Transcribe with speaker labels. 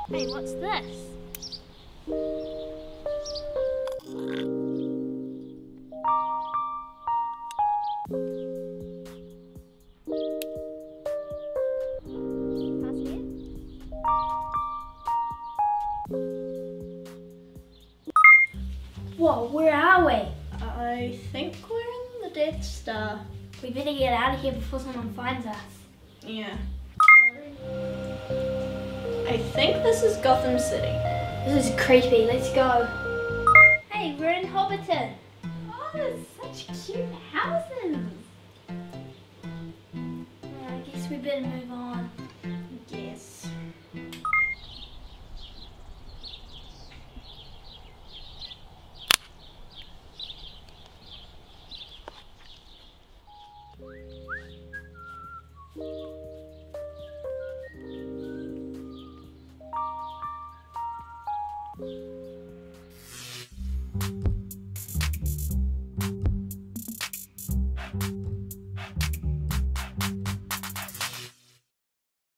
Speaker 1: Hey, what's this? That's it?
Speaker 2: Whoa, where are we?
Speaker 1: I think we're in the Death Star.
Speaker 2: We better get out of here before someone finds us.
Speaker 1: Yeah. I think this is Gotham City.
Speaker 2: This is creepy, let's go. Hey, we're in Hobbiton. Oh, there's such cute houses. I guess we better move on.
Speaker 1: Yes.